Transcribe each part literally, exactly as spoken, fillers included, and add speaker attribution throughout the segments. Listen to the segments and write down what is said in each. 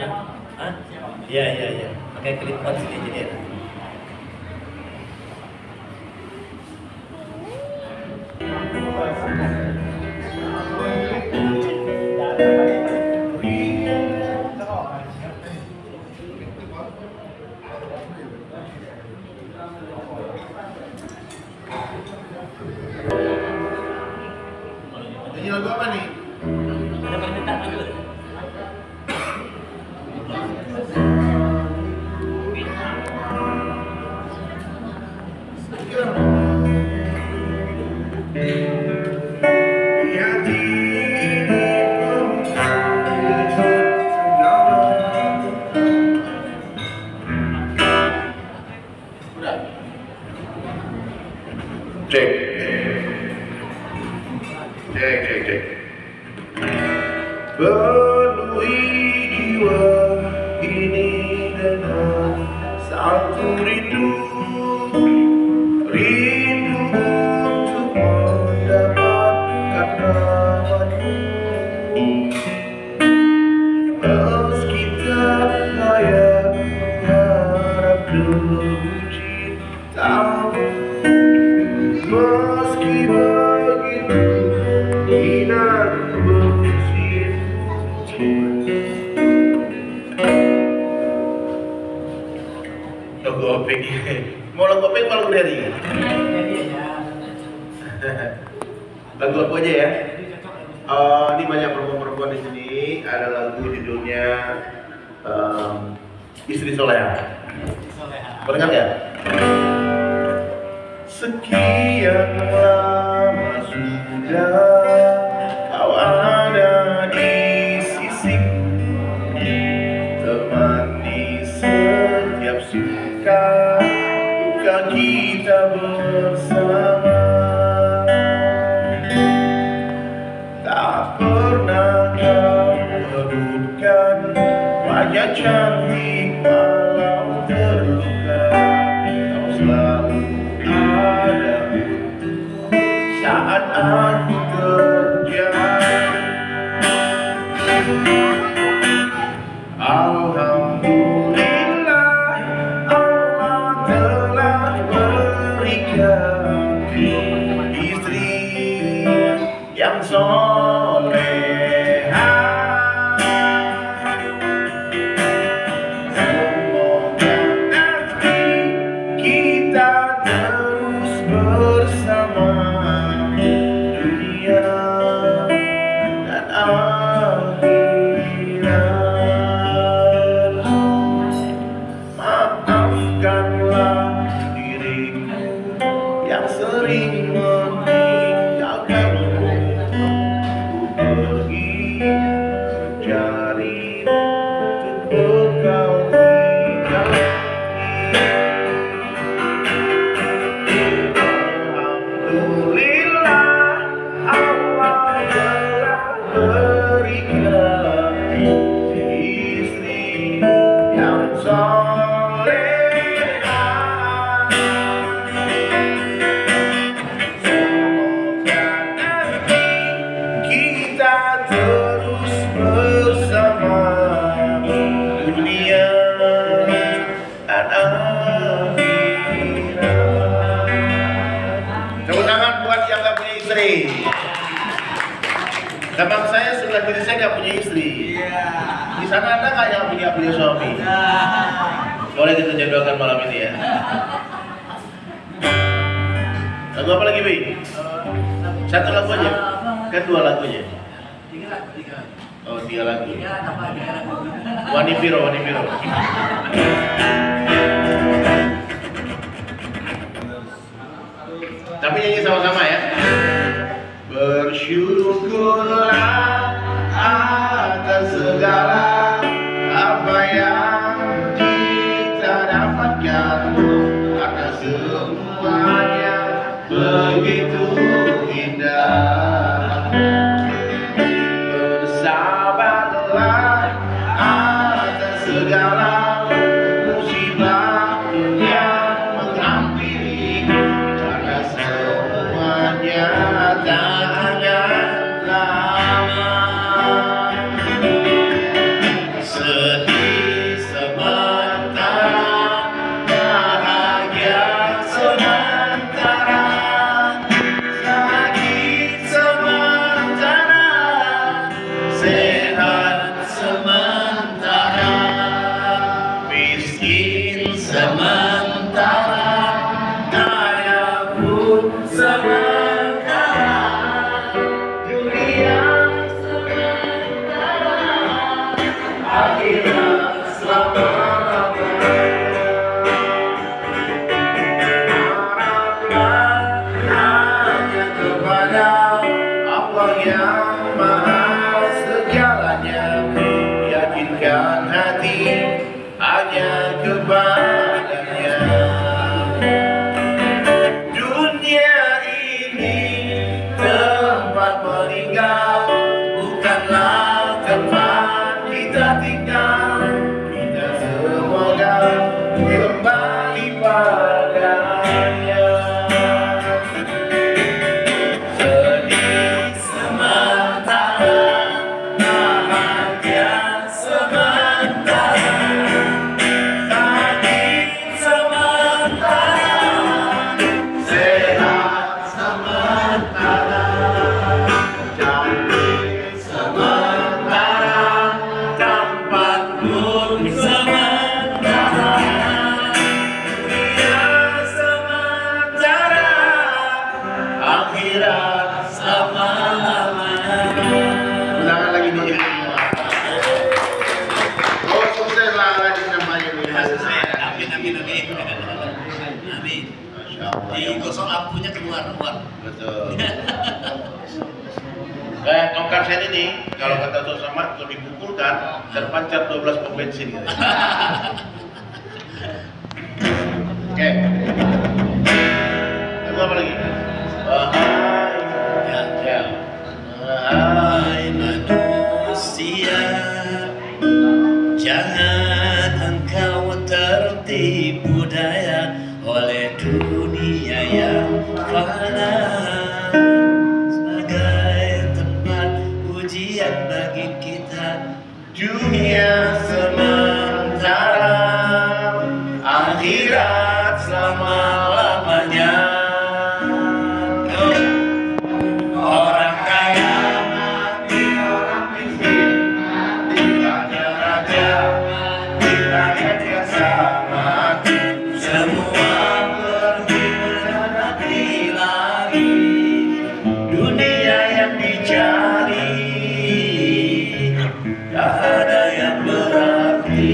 Speaker 1: Hah? Iya, iya, iya. Pakai clip on sini jadi ya.
Speaker 2: Ini lagu apa nih?
Speaker 1: Ada permintaan dulu.
Speaker 2: Cek, cek, cek, cek. Penuhi jiwa ini dengan satu rindu, rindu untuk mendapatkan rahmatmu. Meski tak layak mengharap kepuji tamu. Meski begitu tidak bersih. Lagu opik. Mau lagu opik mau lagu dari? Lagu aku aja ya. Uh, ini banyak perempuan-perempuan di sini. Ada lagu judulnya um, Istri Soleha. Pernah nggak? Sekian lama sudah kau ada di sisiku, temani setiap suka duka kita bersama. Tak pernah kau merebutkan wajah cantik malam terluka. Kau selalu ada untukku saat aku terjatuh. Alhamdulillah Allah telah berikan istri yang soleha. Semoga nanti kita terus bersama dunia dan akhirat. Maafkanlah diriku yang sering meninggalkanmu. Ku pergi mencari untuk bekal hidup. Alhamdulillah Allah telah berikan istri yang soleha. Semoga nanti kita terus bersama dunia dan akhirat. Tepuk tangan buat yang gak punya istri. Gampang saya sebelah kiri saya gak punya istri. Di sana ada nggak yang punya punya suami? Boleh kita jodohkan malam ini ya. Lagu apa lagi, Bi? Satu lagu aja. Kan dua lagu aja. Oh, tiga lagu. Wani Piro, Wani Piro. Tapi nyanyi sama-sama ya. Bersyukurlah atas segala apa yang kita dapatkan, atas semuanya begitu indah. Bersabarlah atas segala musibah yang menghampiri, karena semuanya tak akan lama. akhirat selama-lamanya. Haraplah hanya kepada Allah yang maha segalanya, yakinkan hati hanya kepadanya. Dunia ini tempat meninggal, bukanlah tempat kita tinggal. Kita semoga kembali padanya. Sedih sementara, bahagia sementara, sakit sementara, sehat sementara, cantik sementara, tampan pun sementara, dunia sementara, akhirat selama-lamanya. Ulangan lagi nih. Oh, sukses lah lagi namanya nih.
Speaker 1: Amin, amin, amin. Amin.
Speaker 2: Masya Allah.
Speaker 1: Di gosok lampunya keluar keluar.
Speaker 2: Betul. Kayak tongkat sen ini, kalau kata Ustaz Somad, kalau dipukulkan terpancar dua belas pom bensin gitu. Oke. Lagu apa lagi? Wahai ya.
Speaker 1: Hai manusia, jangan engkau tertipu daya oleh dunia yang fana sebagai tempat ujian bagi kita.
Speaker 2: Dunia sementara, akhirat selama-lamanya. Orang kaya mati, orang miskin mati, raja-raja mati, rakyat biasa mati. Semua pergi menanti lagi dunia yang dicari, tak ada yang berarti.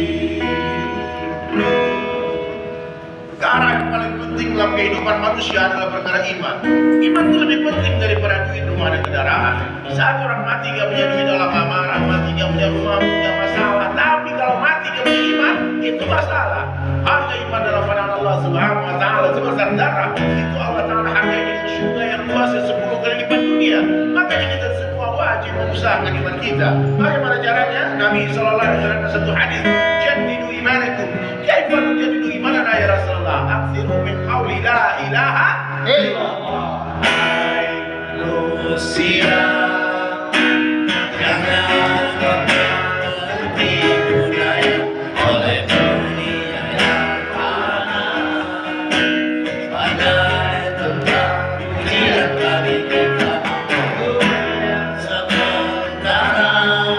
Speaker 2: Perkara yang paling penting dalam kehidupan manusia adalah perkara iman. Iman itu lebih penting daripada duit, rumah, dan kendaraan. Saat orang mati gak punya duit dalam amarah, mati gak punya rumah, gak masalah. Tapi kalau mati gak punya iman, itu masalah. Harga iman dalam pandangan Allah Subhanahu Wa Taala sebesar darah. Itu Allah Taala harganya dengan surga yang luasnya sepuluh kali lipat dunia. Makanya kita semua wajib mengusahakan iman kita. Bagaimana caranya? Nabi Sallallahu Alaihi Wasallam satu hadis, jadidu imanakum. Kaifa nujadidu imanana ya Rasulullah? Aksiru min qawli la ilaha illallah. Hai manusia, jangan tertipu daya oleh dunia yang fana sebagai tempat ujian bagi kita. Sementara,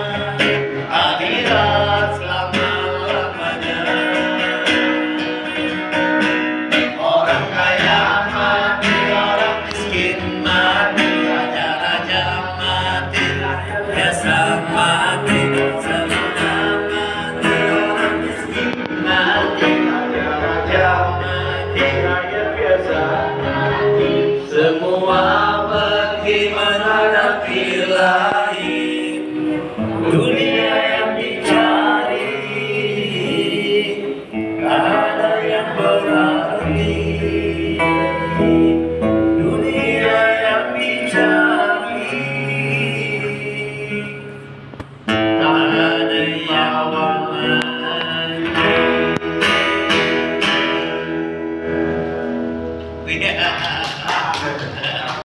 Speaker 2: akhirat selama-lamanya. Orang kaya mati, orang miskin mati, raja-raja mati, biasa mati, semua mati. Orang miskin mati, raja-raja mati, rakyat biasa mati. Semua pergi menghadapi